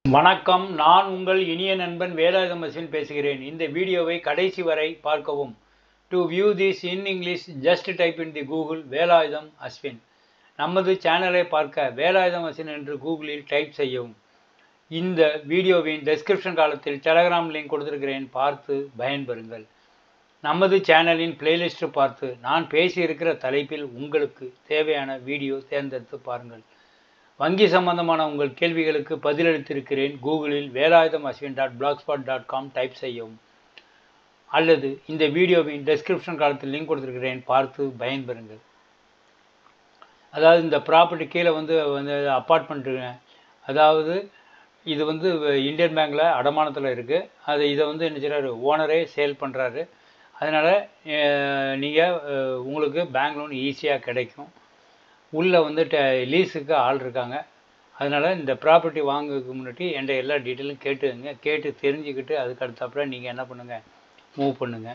வணக்கம். நான் உங்கள் இனிய நண்பன் வேலாயுதம் அஸ்வின் பேசுகிறேன். இந்த வீடியோவை கடைசி வரை பார்க்கவும். To view this in English, just type in the Google Velayutham Ashwin. நமது சேனலை பார்க்க வேலாயுதம் அஸ்வின் என்று கூகுளில் டைப் செய்யவும். இந்த வீடியோவின் டெஸ்கிரிப்ஷன் காலத்தில் டெலகிராம் லிங்க் கொடுத்திருக்கிறேன், பார்த்து பயன்பெறுங்கள். நமது சேனலின் பிளேலிஸ்ட் பார்த்து நான் பேசியிருக்கிற தலைப்பில் உங்களுக்கு தேவையான வீடியோ தேர்ந்தெடுத்து பாருங்கள். வங்கி சம்பந்தமான உங்கள் கேள்விகளுக்கு பதிலளித்திருக்கிறேன். கூகுளில் வேலாயுதம் அஸ்வின் .blogspot.com டைப் செய்யவும், அல்லது இந்த வீடியோவின் டெஸ்கிரிப்ஷன் காலத்தில் லிங்க் கொடுத்திருக்கிறேன், பார்த்து பயன்பெறுங்கள். அதாவது இந்த ப்ராப்பர்ட்டி கீழே வந்து அப்பார்ட்மெண்ட்டுங்க, அதாவது இது வந்து இந்தியன் பேங்க்கில் அடமானத்தில் இருக்குது. இதை வந்து என்ன செய்கிறாரு, ஓனரே சேல் பண்ணுறாரு. அதனால் நீங்கள் உங்களுக்கு பேங்க் லோன் ஈஸியாக கிடைக்கும். உள்ளே வந்து லீஸுக்கு ஆள் இருக்காங்க. அதனால் இந்த ப்ராப்பர்ட்டி வாங்குறதுக்கு முன்னாடி என்கிட்ட எல்லா டீட்டெயிலும் கேட்டுங்க. கேட்டு தெரிஞ்சுக்கிட்டு அதுக்கு அடுத்தப்பற நீங்கள் என்ன பண்ணுங்கள், மூவ் பண்ணுங்கள்.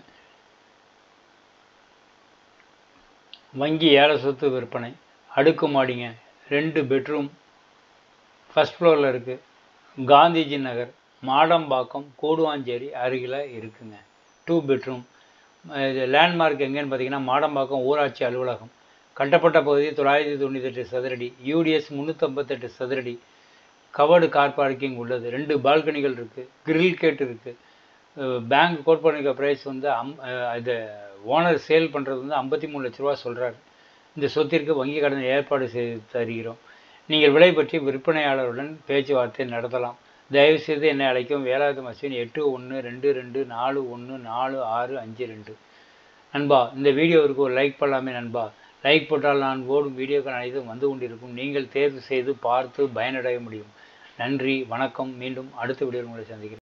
வங்கி ஏல சொத்து விற்பனை, அடுக்குமாடிங்க, 2 பெட்ரூம், ஃபஸ்ட் ஃப்ளோரில் இருக்குது. காந்திஜி நகர், மாடம்பாக்கம், கூடுவாஞ்சேரி அருகில் இருக்குங்க. 2 பெட்ரூம். இது லேண்ட்மார்க் எங்கேன்னு பார்த்தீங்கன்னா மாடம்பாக்கம் ஊராட்சி அலுவலகம். கட்டப்பட்ட பகுதி 998 சதுரடி, யூடிஎஸ் 358 சதுரடி, கவர்டு கார் பார்க்கிங் உள்ளது. 2 பால்கனிகள் இருக்குது, கிரில் கேட் இருக்குது. பேங்க் கோட் பண்ணிக்க ப்ரைஸ் வந்து இது ஓனர் சேல் பண்ணுறது வந்து 53 லட்ச ரூபா சொல்கிறாரு. இந்த சொத்திற்கு வங்கி கடன் ஏற்பாடு செய்து தருகிறோம். நீங்கள் விலை பற்றி விற்பனையாளருடன் பேச்சுவார்த்தை நடத்தலாம். தயவுசெய்து என்னை அழைக்கும் வேலாயுதம் அஸ்வின் 8122414652. நண்பா, இந்த வீடியோவிற்கு ஒரு லைக் பண்ணலாமே நண்பா. லைக் போட்டால் நான் ஓடும் வீடியோக்கள் அனைத்தும் வந்து கொண்டிருக்கும். நீங்கள் தேர்வு செய்து பார்த்து பயனடைய முடியும். நன்றி, வணக்கம். மீண்டும் அடுத்த வீடியோவில் உங்களை சந்திக்கிறேன்.